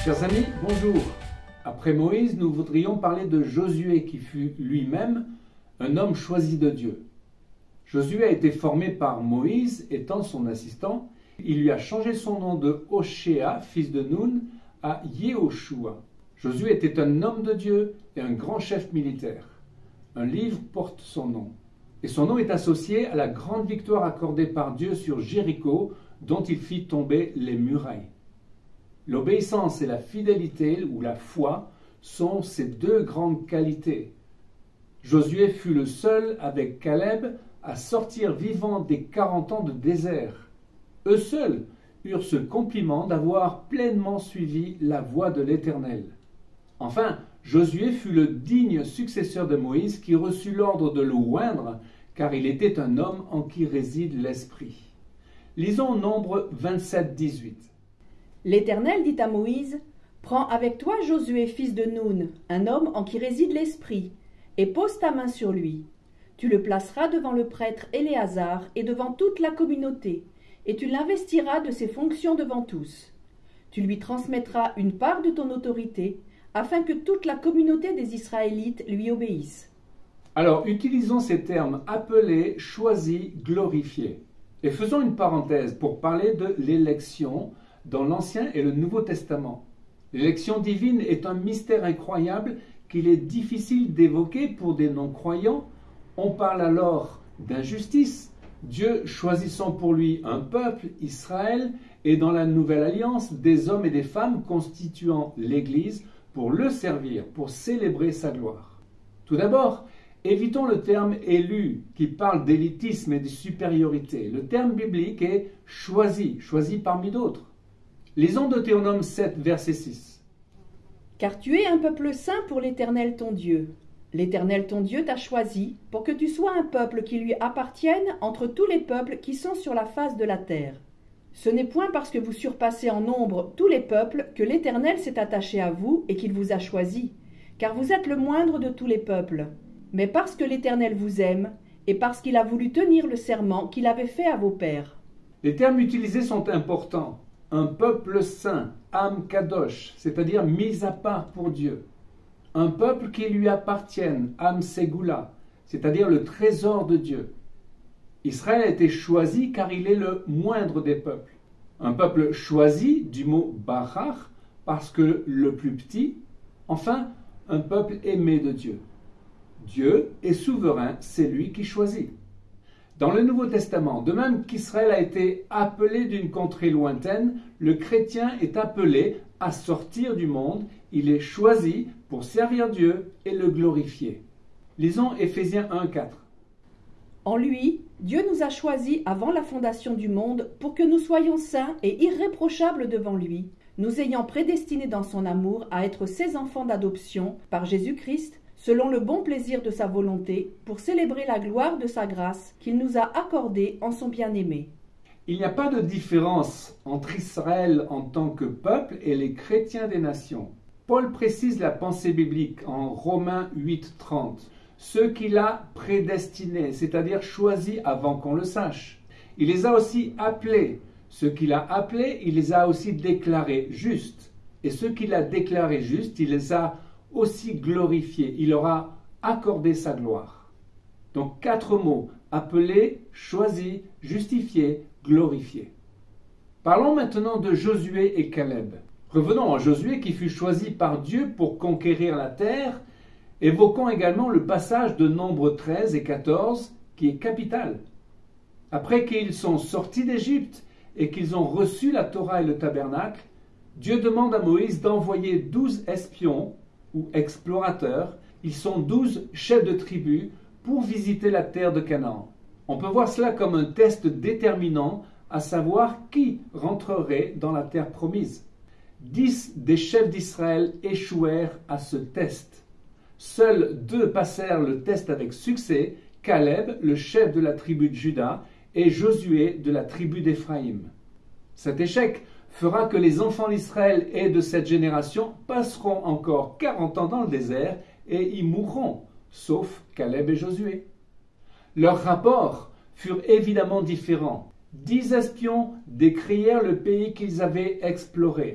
Chers amis, bonjour. Après Moïse, nous voudrions parler de Josué qui fut lui-même un homme choisi de Dieu. Josué a été formé par Moïse étant son assistant. Il lui a changé son nom de Oshéa, fils de Nun, à Yehoshua. Josué était un homme de Dieu et un grand chef militaire. Un livre porte son nom. Et son nom est associé à la grande victoire accordée par Dieu sur Jéricho, dont il fit tomber les murailles. L'obéissance et la fidélité, ou la foi, sont ces deux grandes qualités. Josué fut le seul, avec Caleb, à sortir vivant des 40 ans de désert. Eux seuls eurent ce compliment d'avoir pleinement suivi la voie de l'Éternel. Enfin, Josué fut le digne successeur de Moïse qui reçut l'ordre de le oindre, car il était un homme en qui réside l'Esprit. Lisons Nombre 27, 18. L'Éternel dit à Moïse, « Prends avec toi Josué, fils de Nun, un homme en qui réside l'Esprit, et pose ta main sur lui. Tu le placeras devant le prêtre Éléazar et devant toute la communauté, et tu l'investiras de ses fonctions devant tous. Tu lui transmettras une part de ton autorité, afin que toute la communauté des Israélites lui obéisse. » Alors, utilisons ces termes appelés, choisis, glorifiés. Et faisons une parenthèse pour parler de l'élection dans l'Ancien et le Nouveau Testament. L'élection divine est un mystère incroyable qu'il est difficile d'évoquer pour des non-croyants. On parle alors d'injustice, Dieu choisissant pour lui un peuple, Israël, et dans la Nouvelle Alliance, des hommes et des femmes constituant l'Église pour le servir, pour célébrer sa gloire. Tout d'abord, évitons le terme élu qui parle d'élitisme et de supériorité. Le terme biblique est choisi, choisi parmi d'autres. Lisons Deutéronome 7, verset 6. « Car tu es un peuple saint pour l'Éternel ton Dieu. L'Éternel ton Dieu t'a choisi pour que tu sois un peuple qui lui appartienne entre tous les peuples qui sont sur la face de la terre. Ce n'est point parce que vous surpassez en nombre tous les peuples que l'Éternel s'est attaché à vous et qu'il vous a choisi, car vous êtes le moindre de tous les peuples, mais parce que l'Éternel vous aime et parce qu'il a voulu tenir le serment qu'il avait fait à vos pères. » Les termes utilisés sont importants. Un peuple saint, Am Kadosh, c'est-à-dire mis à part pour Dieu. Un peuple qui lui appartienne, Am Segula, c'est-à-dire le trésor de Dieu. Israël a été choisi car il est le moindre des peuples. Un peuple choisi, du mot Barach, parce que le plus petit. Enfin, un peuple aimé de Dieu. Dieu est souverain, c'est lui qui choisit. Dans le Nouveau Testament, de même qu'Israël a été appelé d'une contrée lointaine, le chrétien est appelé à sortir du monde, il est choisi pour servir Dieu et le glorifier. Lisons Éphésiens 1, 4. « En lui, Dieu nous a choisis avant la fondation du monde pour que nous soyons saints et irréprochables devant lui, nous ayant prédestinés dans son amour à être ses enfants d'adoption par Jésus-Christ, selon le bon plaisir de sa volonté, pour célébrer la gloire de sa grâce qu'il nous a accordée en son bien-aimé. » Il n'y a pas de différence entre Israël en tant que peuple et les chrétiens des nations. Paul précise la pensée biblique en Romains 8, 30. Ceux qu'il a prédestinés, c'est-à-dire choisis avant qu'on le sache. Il les a aussi appelés. Ceux qu'il a appelés, il les a aussi déclarés justes. Et ceux qu'il a déclarés justes, il les a aussi glorifiés. Il leur a accordé sa gloire. Donc 4 mots, appelés, choisis, justifiés, glorifiés. Parlons maintenant de Josué et Caleb. Revenons à Josué qui fut choisi par Dieu pour conquérir la terre. Évoquons également le passage de Nombre 13 et 14 qui est capital. Après qu'ils sont sortis d'Égypte et qu'ils ont reçu la Torah et le tabernacle, Dieu demande à Moïse d'envoyer 12 espions ou explorateurs. Ils sont 12 chefs de tribu pour visiter la terre de Canaan. On peut voir cela comme un test déterminant, à savoir qui rentrerait dans la terre promise. 10 des chefs d'Israël échouèrent à ce test. Seuls 2 passèrent le test avec succès, Caleb, le chef de la tribu de Juda, et Josué de la tribu d'Éphraïm. Cet échec fera que les enfants d'Israël et de cette génération passeront encore 40 ans dans le désert et y mourront, sauf Caleb et Josué. Leurs rapports furent évidemment différents. 10 espions décrièrent le pays qu'ils avaient exploré.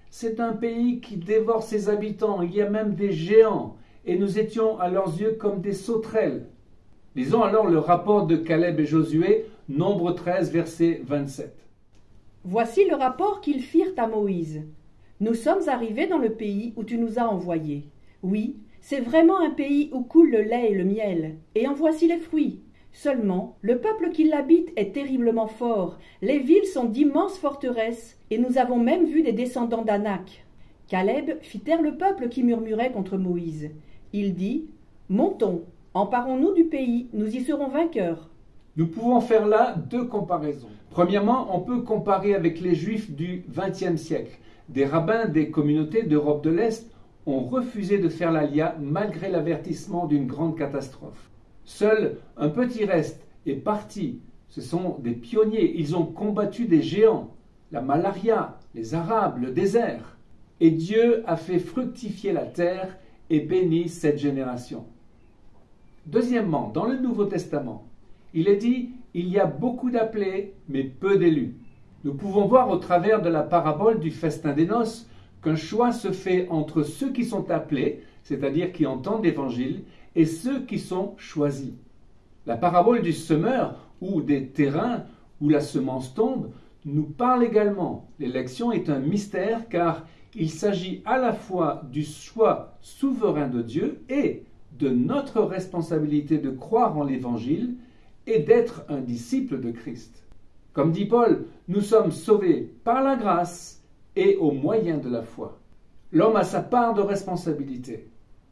C'est un pays qui dévore ses habitants, il y a même des géants, et nous étions à leurs yeux comme des sauterelles. » Lisons alors le rapport de Caleb et Josué, Nombre 13, verset 27. Voici le rapport qu'ils firent à Moïse. Nous sommes arrivés dans le pays où tu nous as envoyés. Oui, c'est vraiment un pays où coule le lait et le miel, et en voici les fruits. Seulement, le peuple qui l'habite est terriblement fort, les villes sont d'immenses forteresses, et nous avons même vu des descendants d'Anak. Caleb fit taire le peuple qui murmurait contre Moïse. Il dit, « Montons, emparons-nous du pays, nous y serons vainqueurs. » Nous pouvons faire là deux comparaisons. Premièrement, on peut comparer avec les Juifs du XXe siècle. Des rabbins des communautés d'Europe de l'Est ont refusé de faire l'Aliyah malgré l'avertissement d'une grande catastrophe. Seul un petit reste est parti. Ce sont des pionniers. Ils ont combattu des géants, la malaria, les Arabes, le désert. Et Dieu a fait fructifier la terre et béni cette génération. Deuxièmement, dans le Nouveau Testament, il est dit « Il y a beaucoup d'appelés, mais peu d'élus ». Nous pouvons voir au travers de la parabole du festin des noces qu'un choix se fait entre ceux qui sont appelés, c'est-à-dire qui entendent l'Évangile, et ceux qui sont choisis. La parabole du semeur ou des terrains où la semence tombe nous parle également. L'élection est un mystère car il s'agit à la fois du choix souverain de Dieu et de notre responsabilité de croire en l'Évangile et d'être un disciple de Christ. Comme dit Paul, nous sommes sauvés par la grâce et au moyen de la foi. L'homme a sa part de responsabilité.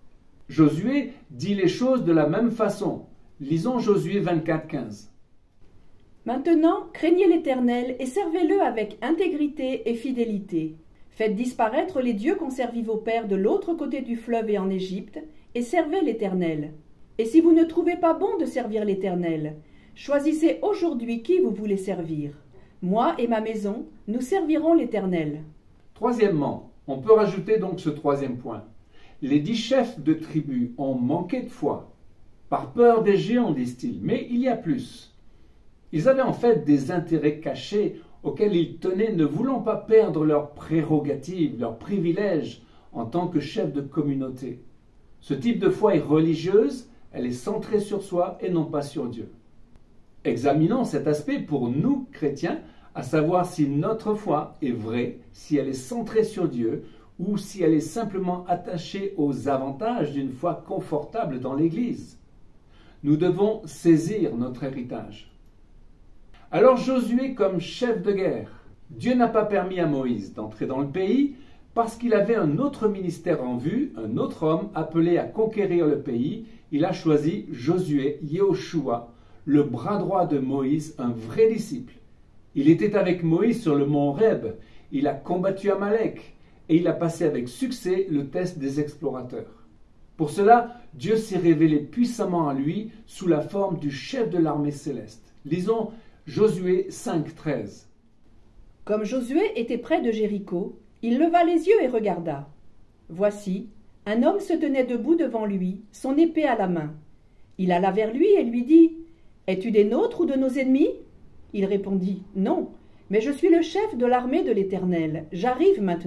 Josué dit les choses de la même façon. Lisons Josué 24, 15. Maintenant, craignez l'Éternel et servez-le avec intégrité et fidélité. Faites disparaître les dieux qu'ont servis vos pères de l'autre côté du fleuve et en Égypte, et servez l'Éternel. Et si vous ne trouvez pas bon de servir l'Éternel, choisissez aujourd'hui qui vous voulez servir. Moi et ma maison, nous servirons l'Éternel. Troisièmement, on peut rajouter donc ce troisième point. Les 10 chefs de tribus ont manqué de foi, par peur des géants, disent-ils, mais il y a plus. Ils avaient en fait des intérêts cachés auxquels ils tenaient, ne voulant pas perdre leurs prérogatives, leurs privilèges en tant que chefs de communauté. Ce type de foi est religieuse, elle est centrée sur soi et non pas sur Dieu. Examinons cet aspect pour nous, chrétiens, à savoir si notre foi est vraie, si elle est centrée sur Dieu, ou si elle est simplement attachée aux avantages d'une foi confortable dans l'Église. Nous devons saisir notre héritage. Alors Josué comme chef de guerre, Dieu n'a pas permis à Moïse d'entrer dans le pays parce qu'il avait un autre ministère en vue, un autre homme appelé à conquérir le pays. Il a choisi Josué, Yehoshua, le bras droit de Moïse, un vrai disciple. Il était avec Moïse sur le mont Horeb, il a combattu Amalek et il a passé avec succès le test des explorateurs. Pour cela, Dieu s'est révélé puissamment à lui sous la forme du chef de l'armée céleste. Lisons Josué 5, 13. Comme Josué était près de Jéricho, il leva les yeux et regarda. Voici, un homme se tenait debout devant lui, son épée à la main. Il alla vers lui et lui dit « Es-tu des nôtres ou de nos ennemis ?» Il répondit « Non, mais je suis le chef de l'armée de l'Éternel, j'arrive maintenant. »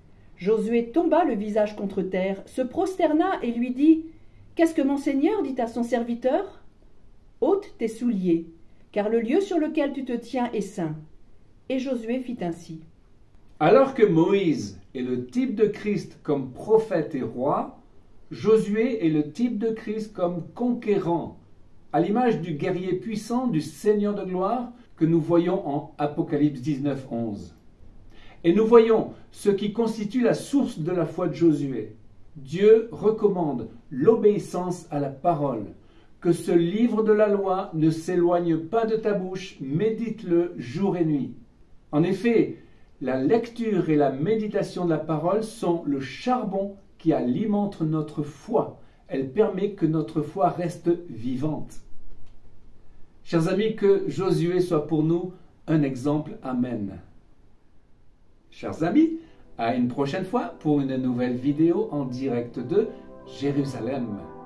Josué tomba le visage contre terre, se prosterna et lui dit « Qu'est-ce que mon Seigneur dit à son serviteur ? Ôte tes souliers, car le lieu sur lequel tu te tiens est saint. » Et Josué fit ainsi. Alors que Moïse est le type de Christ comme prophète et roi, Josué est le type de Christ comme conquérant, à l'image du guerrier puissant, du Seigneur de gloire que nous voyons en Apocalypse 19, 11. Et nous voyons ce qui constitue la source de la foi de Josué. Dieu recommande l'obéissance à la parole, que ce livre de la loi ne s'éloigne pas de ta bouche, médite-le jour et nuit. En effet, la lecture et la méditation de la parole sont le charbon qui alimente notre foi. Elle permet que notre foi reste vivante. Chers amis, que Josué soit pour nous un exemple. Amen. Chers amis, à une prochaine fois pour une nouvelle vidéo en direct de Jérusalem.